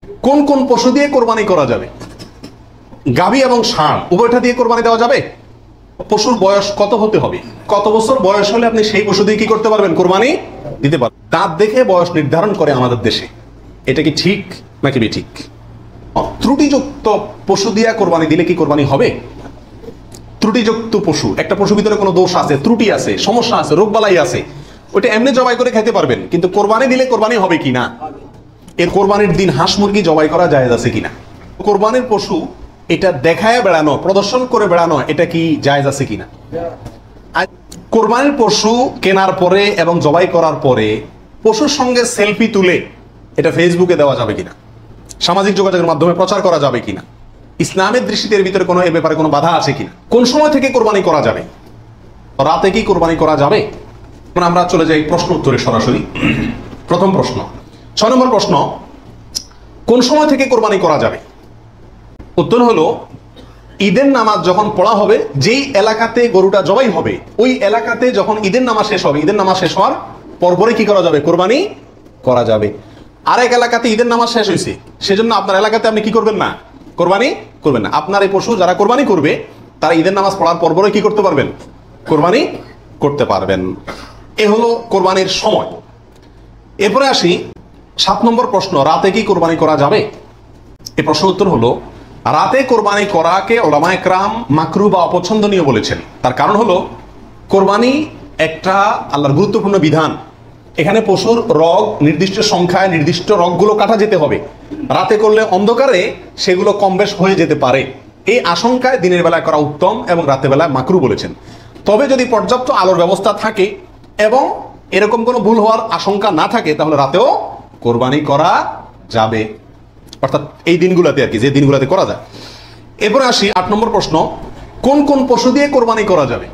কোন কোন পশু দিয়ে কোরবানি করা যাবে? গাভী এবং ষাঁড় উভয়টা দিয়ে কোরবানি দেওয়া যাবে? পশুর বয়স কত হতে হবে? কত বছর বয়স হলে আপনি সেই পশু দিয়ে কি করতে পারবেন? কোরবানি দিতে পারবেন। দাঁত দেখে বয়স নির্ধারণ করে আমাদের দেশে। এটা কি ঠিক নাকি বেঠিক? ত্রুটিযুক্ত পশু দিয়া কোরবানি দিলে কি কোরবানি হবে? ত্রুটিযুক্ত পশু, একটা পশুর ভিতরে কোনো দোষ আছে, ত্রুটি আছে, সমস্যা আছে, রোগবালাই আছে, ওইটা এমনি জবাই করে খেতে পারবেন, কিন্তু কোরবানি দিলে কোরবানি হবে কিনা, এর কোরবানির দিন হাঁস মুরগি জবাই করা জায়েজ আছে কিনা, কোরবানির পশু এটা দেখায় বেড়ানো, প্রদর্শন করে বেড়ানো, এটা কি জায়েজ আছে কিনা। কোরবানির পশু কেনার পরে এবং জবাই করার পরে পশুর সঙ্গে সেলফি তুলে এটা ফেসবুকে দেওয়া যাবে কিনা, সামাজিক যোগাযোগের মাধ্যমে প্রচার করা যাবে কিনা, ইসলামের দৃষ্টিতে এর ভিতরে কোনো এ ব্যাপারে কোনো বাধা আছে কিনা, কোন সময় থেকে কোরবানি করা যাবে, রাতে কি কোরবানি করা যাবে? আমরা চলে যাই প্রশ্ন উত্তরে সরাসরি। প্রথম প্রশ্ন, 6 নম্বর প্রশ্ন, কোন সময় থেকে কোরবানি করা যাবে? উত্তর হলো, ঈদের নামাজ যখন পড়া হবে, যেই এলাকাতে গরুটা জবাই হবে ওই এলাকাতে যখন ঈদের নামাজ শেষ হবে, ঈদের নামাজ শেষ হওয়ার পরপরে কি করা যাবে? কোরবানি করা যাবে। আরেক এলাকাতে ঈদের নামাজ শেষ হয়েছে, সেজন্য আপনার এলাকাতে আপনি কি করবেন না? কোরবানি করবেন না। আপনার এই পশু যারা কোরবানি করবে তারা ঈদের নামাজ পড়ার পরপরে কি করতে পারবেন? কোরবানি করতে পারবেন। এ হলো কোরবানির সময়। এরপরে আসি 7 নম্বর প্রশ্ন, রাতে কি কোরবানি করা যাবে? এই প্রশ্ন উত্তর হলো, রাতে কোরবানি করাকে উলামায়ে কেরাম মাকরু বা অপছন্দনীয় বলেছেন। তার কারণ হলো, কোরবানি একটা আল্লাহর গুরুত্বপূর্ণ বিধান। এখানে পশুর রগ নির্দিষ্ট সংখ্যায়, নির্দিষ্ট রগগুলো কাটা যেতে হবে। রাতে করলে অন্ধকারে সেগুলো কম বেশ হয়ে যেতে পারে, এই আশঙ্কায় দিনের বেলায় করা উত্তম এবং রাতের বেলায় মাকরু বলেছেন। তবে যদি পর্যাপ্ত আলোর ব্যবস্থা থাকে এবং এরকম কোনো ভুল হওয়ার আশঙ্কা না থাকে, তাহলে রাতেও কোরবানি করা যাবে, অর্থাৎ এই দিনগুলোতে আর কি, যে দিনগুলোতে করা যায়। এরপরে আসি 8 নম্বর প্রশ্ন, কোন কোন পশু দিয়ে কোরবানি করা যাবে?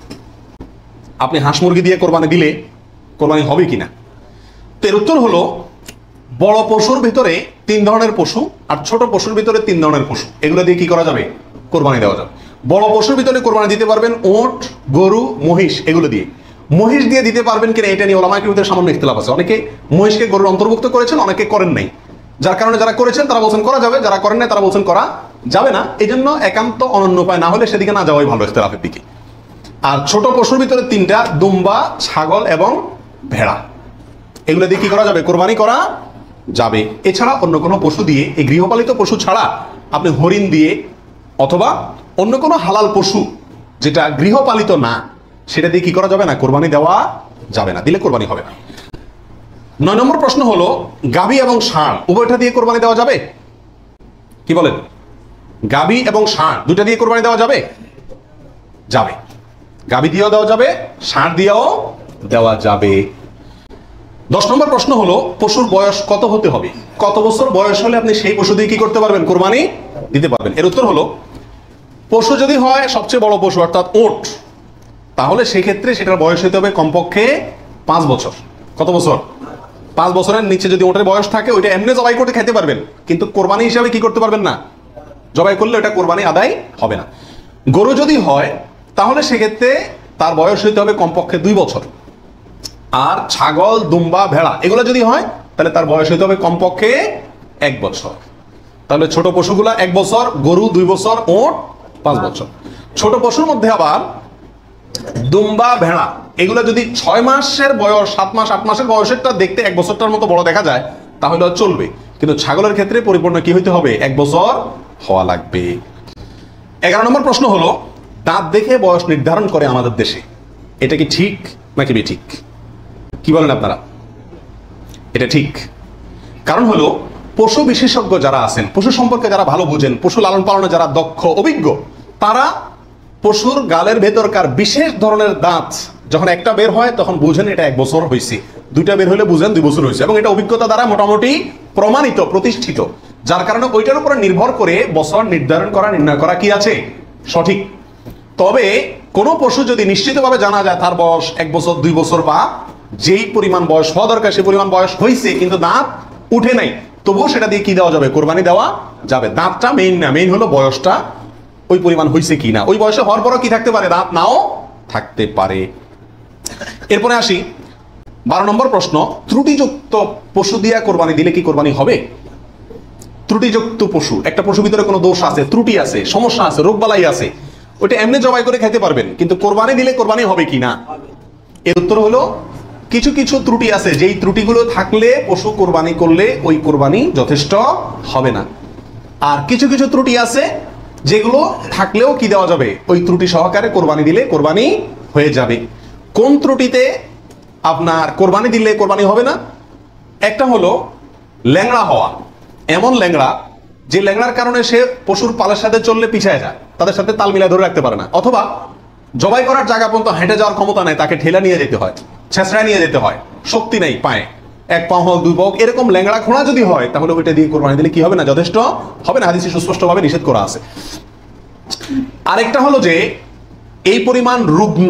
আপনি হাঁস মুরগি দিয়ে কোরবানি দিলে কোরবানি হবে কিনা? তো এর উত্তর হলো, বড় পশুর ভিতরে 3 ধরনের পশু আর ছোট পশুর ভিতরে 3 ধরনের পশু, এগুলো দিয়ে কি করা যাবে? কোরবানি দেওয়া যাবে। বড় পশুর ভিতরে কোরবানি দিতে পারবেন ওট, গরু, মহিষ, এগুলো দিয়ে। মহিষ দিয়ে দিতে পারবেন কিনা এটা নিয়ে উলামায়ে কেরামের সামান্য ইখতিলাফ আছে। অনেকে মহিষকে গরুর অন্তর্ভুক্ত করেছেন, অনেকে করেন নাই। যার কারণে যারা করেছেন তারা বলছেন করা যাবে, যারা করেন নাই তারা বলছেন করা যাবে না। এই জন্য একান্ত অনন্য উপায় না হলে সেদিকে না যাওয়াই ভালো, ইখতিলাফের দিকে। আর ছোট পশুর ভিতরে 3টা, দুম্বা, ছাগল এবং ভেড়া, এগুলো দিয়ে কি করা যাবে? কোরবানি করা যাবে। এছাড়া অন্য কোনো পশু দিয়ে, এই গৃহপালিত পশু ছাড়া আপনি হরিণ দিয়ে অথবা অন্য কোনো হালাল পশু যেটা গৃহপালিত না, সেটা দিয়ে কি করা যাবে না? কোরবানি দেওয়া যাবে না, দিলে কোরবানি হবে না। 9 নম্বর প্রশ্ন হলো, গাভী এবং ষাঁড় উভয়টা দিয়ে কোরবানি দেওয়া যাবে? কি বলেন? গাভী এবং ষাঁড় দুটা দিয়ে কোরবানি দেওয়া যাবে? যাবে। গাভী দিয়েও দেওয়া যাবে, ষাঁড় দিয়েও দেওয়া যাবে। 10 নম্বর প্রশ্ন হলো, পশুর বয়স কত হতে হবে? কত বছর বয়স হলে আপনি সেই পশু দিয়ে কি করতে পারবেন? কোরবানি দিতে পারবেন। এর উত্তর হলো, পশু যদি হয় সবচেয়ে বড় পশু অর্থাৎ ওট, তাহলে সেক্ষেত্রে সেটার বয়স হতে হবে কমপক্ষে 5 বছর। কত বছর? 5 বছরের নিচে যদি ওটের বয়স থাকে, ওইটা এমনি জবাই করতে খেতে পারবেন, কিন্তু কোরবানি হিসাবে কি করতে পারবেন না, জবাই করলে ওটা কোরবানি আদায় হবে না। গরু যদি হয় তাহলে সেক্ষেত্রে তার বয়স হতে হবে কমপক্ষে 2 বছর। আর ছাগল, দুম্বা, ভেড়া এগুলো যদি হয় তাহলে তার বয়স হতে হবে কমপক্ষে 1 বছর। তাহলে ছোট পশুগুলা 1 বছর, গরু 2 বছর, ওট 5 বছর। ছোট পশুর মধ্যে আবার দুম্বা, ভেড়া এগুলো যদি 6 মাসের বয়স, 7 মাস, 8 মাসের বয়সেরটা দেখতে 1 বছরটার মতো বড় দেখা যায় তাহলে চলবে, কিন্তু ছাগলের ক্ষেত্রে পরিপূর্ণ কি হইতে হবে? 1 বছর হওয়া লাগবে। 11 নম্বর প্রশ্ন হলো, দাঁত দেখে বয়স নির্ধারণ করে আমাদের দেশে, এটা কি ঠিক নাকি বেঠিক? কি বলেন আপনারা? এটা ঠিক। কারণ হলো, পশু বিশেষজ্ঞ যারা আছেন, পশু সম্পর্কে যারা ভালো বুঝেন, পশু লালন পালনে যারা দক্ষ, অভিজ্ঞ, তারা পশুর গালের ভেতরকার বিশেষ ধরনের দাঁত যখন একটা বের হয় তখন বুঝেন এটা 1 বছর হয়েছে, 2টা বের হলে বুঝেন 2 বছর হয়েছে, এবং এটা অভিজ্ঞতা দ্বারা মোটামুটি প্রমাণিত, প্রতিষ্ঠিত। যার কারণে ওইটার উপরে নির্ভর করে বছর নির্ধারণ করা, নির্ণয় করা কি আছে? সঠিক। তবে কোনো পশু যদি নিশ্চিতভাবে জানা যায় তার বয়স 1 বছর, 2 বছর বা যেই পরিমাণ বয়স হওয়া দরকার সেই পরিমাণ বয়স হয়েছে কিন্তু দাঁত উঠে নাই, তবুও সেটা দিয়ে কি দেওয়া যাবে? কোরবানি দেওয়া যাবে। দাঁতটা মেইন না, মেইন হলো বয়সটা ওই পরিমাণ হয়েছে কিনা। ওই বয়সে হওয়ার পরও কি থাকতে পারে? দাঁত নাও থাকতে পারে। এরপরে আসি 12 নম্বর প্রশ্ন, ত্রুটিযুক্ত পশু দিয়া কোরবানি দিলে কি কোরবানি হবে? ত্রুটিযুক্ত পশু, একটা পশুর ভিতরে কোনো দোষ আছে, ত্রুটি আছে, সমস্যা আছে, রোগবালাই আছে, ওইটা এমনি জবাই করে খেতে পারবেন, কিন্তু কোরবানি দিলে কোরবানি হবে কি না? এর উত্তর হলো কিছু কিছু ত্রুটি আছে, যেই ত্রুটিগুলো থাকলে পশু কোরবানি করলে ওই কোরবানি যথেষ্ট হবে না। আর কিছু কিছু ত্রুটি আছে যেগুলো থাকলেও কি দেওয়া যাবে, ওই ত্রুটি সহকারে কোরবানি দিলে কোরবানি হয়ে যাবে। কোন ত্রুটিতে আপনার কোরবানি দিলে কোরবানি হবে না? একটা হলো ল্যাংড়া হওয়া, এমন ল্যাংড়া যে ল্যাংড়ার কারণে সে পশুর পালের সাথে চললে পিছিয়ে যায়, তাদের সাথে তাল মিলায় ধরে রাখতে পারে না, অথবা জবাই করার জায়গা পর্যন্ত হেঁটে যাওয়ার ক্ষমতা নেই, তাকে ঠেলা নিয়ে যেতে হয়, ছেঁচড়ায় নিয়ে যেতে হয়, শক্তি নেই পায়ে, এক পা হোক দুই পা হোক, এরকম ল্যাংড়া খোঁড়া যদি হয় তাহলে ওইটা দিয়ে কোরবানি দিলে কি হবে না? যথেষ্ট হবে না, হাদিসে সুস্পষ্টভাবে নিষেধ করা আছে। আরেকটা হলো যে এই পরিমাণ রুগ্ন,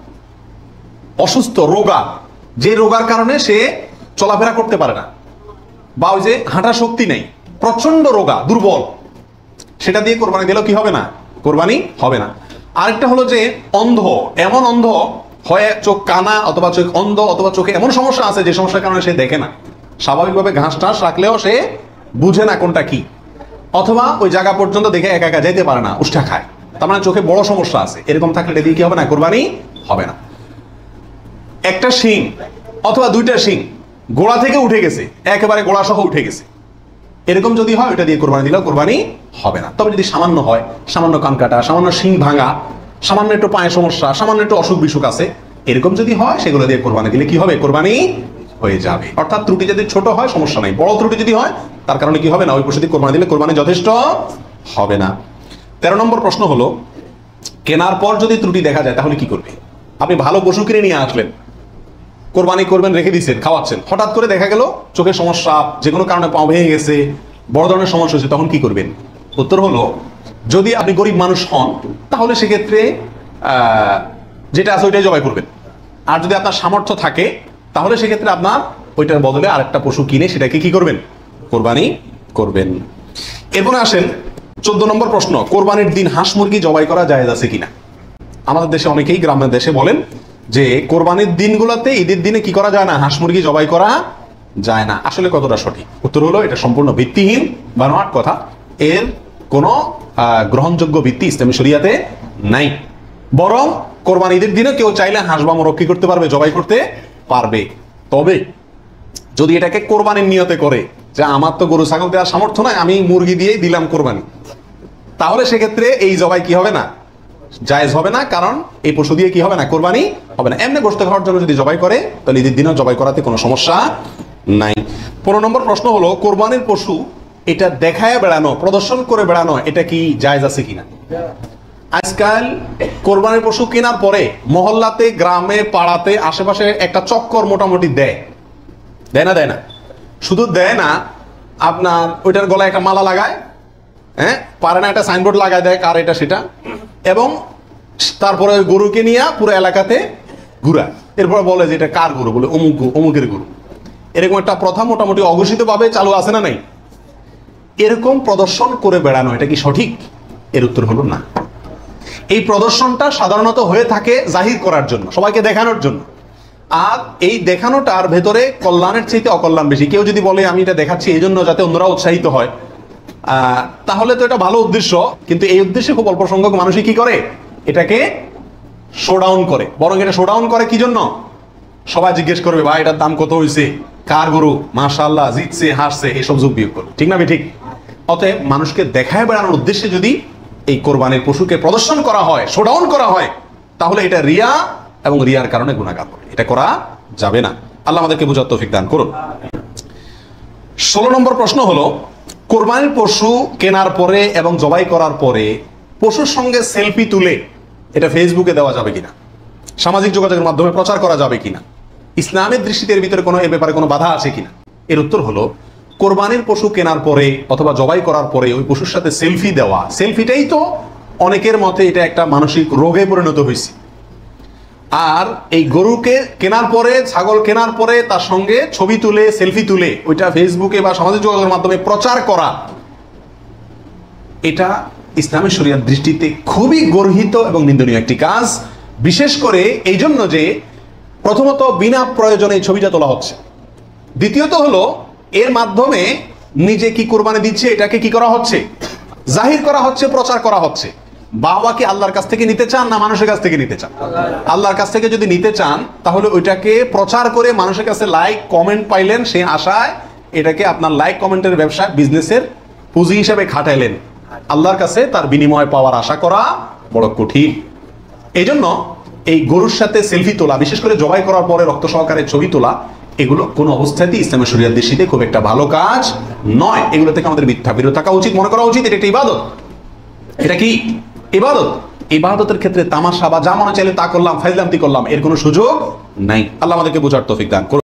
অসুস্থ, রোগা, যে রোগার কারণে সে চলাফেরা করতে পারে না, বা ওই যে হাঁটা শক্তি নেই, প্রচন্ড রোগা, দুর্বল, সেটা দিয়ে কোরবানি দিলেও কি হবে না? কোরবানি হবে না। আরেকটা হলো যে অন্ধ, এমন অন্ধ হয়, চোখ কানা অথবা চোখ অন্ধ, অথবা চোখে এমন সমস্যা আছে যে সমস্যার কারণে সে দেখে না, স্বাভাবিকভাবে ঘাস টাস রাখলেও সে বুঝে না কোনটা কি, অথবা ওই জায়গা পর্যন্ত দেখে একা একা যেতে পারে না, উষ্ঠা খায়, তার মানে চোখে বড় সমস্যা আছে, এরকম থাকলে এটা দিয়ে কি হবে না? কোরবানি হবে না। একটা শিং অথবা দুইটা শিং গোড়া থেকে উঠে গেছে, একেবারে গোড়া সহ উঠে গেছে, এরকম যদি হয় ওটা দিয়ে কোরবানি দিলেও কোরবানি হবে না। তবে যদি সামান্য হয়, সামান্য কান কাটা, সামান্য শিং ভাঙা, সামান্য একটু পায়ে সমস্যা, সামান্য একটু অসুখ বিসুখ আছে, এরকম যদি হয় সেগুলো দিয়ে কোরবানি দিলে কি হবে? কোরবানি হয়ে যাবে। অর্থাৎ ত্রুটি যদি ছোট হয় সমস্যা নাই, বড় ত্রুটি যদি হয় তার কারণে কি হবে না? ওই পশু দিয়ে কোরবানি দিলে কোরবানি যথেষ্ট হবে না। 13 নম্বর প্রশ্ন হলো, কেনার পর যদি ত্রুটি দেখা যায় তাহলে কি করবে? আপনি ভালো পশু কিনে নিয়ে আসলেন, কোরবানি করবেন, রেখে দিচ্ছেন, খাওয়াচ্ছেন, হঠাৎ করে দেখা গেল চোখের সমস্যা, যে কোনো কারণে পা ভেঙে গেছে, বড় ধরনের সমস্যা হচ্ছে, তখন কি করবেন? উত্তর হলো, যদি আপনি গরিব মানুষ হন তাহলে সেক্ষেত্রে যেটা আছে ওইটাই জবাই করবেন। আর যদি আপনার সামর্থ্য থাকে তাহলে সেক্ষেত্রে আপনার ওইটার বদলে আরেকটা পশু কিনে সেটাকে কি করবেন? কোরবানি করবেন। এরপরে আসেন 14 নম্বর প্রশ্ন, কোরবানির দিন হাঁস মুরগি জবাই করা জায়েজ আছে কিনা? আমাদের দেশে অনেকেই গ্রামের দেশে বলেন যে কোরবানির দিনগুলোতে, ঈদের দিনে কি করা যায় না? হাঁস মুরগি জবাই করা যায় না। আসলে কতটা সঠিক? উত্তর হলো এটা সম্পূর্ণ ভিত্তিহীন, বানোয়াট কথা। এর কোনো গ্রহণযোগ্য ভিত্তি ইসলামী শরিয়াতে নাই। বরং কোরবানি ঈদের দিনে কেউ চাইলে হাঁস বা মোরগ কি করতে পারবে? জবাই করতে পারবে। তবে যদি এটাকে কোরবানির নিয়তে করে যে আমার তো গরু ছাগল দেওয়ার সামর্থ্য নাই, আমি মুরগি দিয়েই দিলাম কোরবানি, তাহলে সেক্ষেত্রে এই জবাই কি হবে না? জায়েজ হবে না, কারণ এই পশু দিয়ে কি হবে না? কোরবানি হবে না। এমনি গোশত খাওয়ার জন্য যদি জবাই করে তাহলে ঈদের দিনেও জবাই করাতে কোনো সমস্যা নাই। 15 নম্বর প্রশ্ন হলো, কোরবানির পশু এটা দেখায় বেড়ানো, প্রদর্শন করে বেড়ানো, এটা কি জায়েজ আছে কিনা? আজকাল কোরবানির পশু কেনার পরে মহল্লাতে, গ্রামে, পাড়াতে, আশেপাশে একটা চক্কর মোটামুটি দেয় না? দেয় না? শুধু দেয় না, আপনার ওইটার গলায় একটা মালা লাগায়, হ্যাঁ, পারে না একটা সাইনবোর্ড লাগায় দেয় কার এটা সেটা, এবং তারপরে ওই গরুকে নিয়ে পুরো এলাকাতে ঘুরায়, এরপরে বলে যে এটা কার গরু, বলে অমুকের গরু। এরকম একটা প্রথা মোটামুটি অঘোষিত ভাবে চালু আছে না নাই? এরকম প্রদর্শন করে বেড়ানো এটা কি সঠিক? এর উত্তর হলো না। এই প্রদর্শনটা সাধারণত হয়ে থাকে জাহির করার জন্য, সবাইকে দেখানোর জন্য। আর এই দেখানোটার ভেতরে কল্যাণের চাইতে অকল্যাণ বেশি। কেউ যদি বলে আমি এটা দেখাচ্ছি এই জন্য যাতে অন্যরা উৎসাহিত হয়, তাহলে তো এটা ভালো উদ্দেশ্য, কিন্তু এই উদ্দেশ্যে খুব অল্প সংখ্যক মানুষই কি করে? এটাকে শোডাউন করে। বরং এটা শোডাউন করে কি জন্য? সবাই জিজ্ঞেস করবে ভাই এটার দাম কত হয়েছে, কার গরু, মাশাআল্লাহ, জিতছে, হাসছে, এইসব যোগ বিয়োগ করবে। ঠিক না? ঠিক। অতএব মানুষকে দেখায় বেড়ানোর উদ্দেশ্যে যদি এই কোরবানির পশুকে প্রদর্শন করা হয়, শোডাউন করা হয়, তাহলে এটা রিয়া এবং রিয়ার কারণে গুনাহগার হবে। এটা করা যাবে না। আল্লাহ আমাদেরকে বুঝার তৌফিক দান করুন। 16 নম্বর প্রশ্ন হলো, কোরবানির পশু কেনার পরে এবং জবাই করার পরে পশুর সঙ্গে সেলফি তুলে এটা ফেসবুকে দেওয়া যাবে কিনা, সামাজিক যোগাযোগের মাধ্যমে প্রচার করা যাবে কিনা, ইসলামের দৃষ্টিতে এর ভিতরে কোনো এ ব্যাপারে কোনো বাধা আছে কিনা? এর উত্তর হলো, কোরবানির পশু কেনার পরে অথবা জবাই করার পরে ওই পশুর সাথে সেলফি দেওয়া, সেলফিটাই তো অনেকের মতে এটা একটা মানসিক রোগে পরিণত হয়েছে। আর এই গরুকে কেনার পরে, ছাগল কেনার পরে তার সঙ্গে ছবি তুলে, সেলফি তুলে ওইটা ফেসবুকে বা সামাজিক যোগাযোগের মাধ্যমে প্রচার করা, এটা ইসলামের শরিয়ার দৃষ্টিতে খুবই গর্হিত এবং নিন্দনীয় একটি কাজ। বিশেষ করে এই জন্য যে প্রথমত বিনা প্রয়োজনে এই ছবিটা তোলা হচ্ছে, দ্বিতীয়ত হলো এর মাধ্যমে নিজে কি কোরবানি দিচ্ছে এটাকে কি করা হচ্ছে, জাহির করা হচ্ছে, প্রচার করা হচ্ছে। বাবা কি আল্লাহর কাছ থেকে নিতে চান না মানুষের কাছ থেকে নিতে চান? আল্লাহর কাছ থেকে যদি নিতে চান তাহলে ওইটাকে প্রচার করে মানুষের কাছে লাইক কমেন্ট পাইলেন, সেই আশায় এটাকে আপনার লাইক কমেন্টের ব্যবসা বিজনেসের পুঁজি হিসেবে খাটাইলেন। আল্লাহর কাছে তার বিনিময় পাওয়ার আশা করা বড় কঠিন। এই জন্য এই গরুর সাথে সেলফি তোলা, বিশেষ করে জবাই করার পরে রক্ত সহকারে ছবি তোলা, এগুলো কোনো অবস্থাতেই ইসলামের শরিয়াত দৃষ্টিতে খুব একটা ভালো কাজ নয়। এগুলো থেকে আমাদের মিথ্যা বিরত থাকা উচিত, মনে করা উচিত এটা একটা ইবাদত। এটা কি ইবাদত? ইবাদতের ক্ষেত্রে তামাশা বা যা মনে চাইলে তা করলাম, ফাইজলামতি করলাম, এর কোনো সুযোগ নাই। আল্লাহ আমাদেরকে বোঝার তৌফিক দান করুন।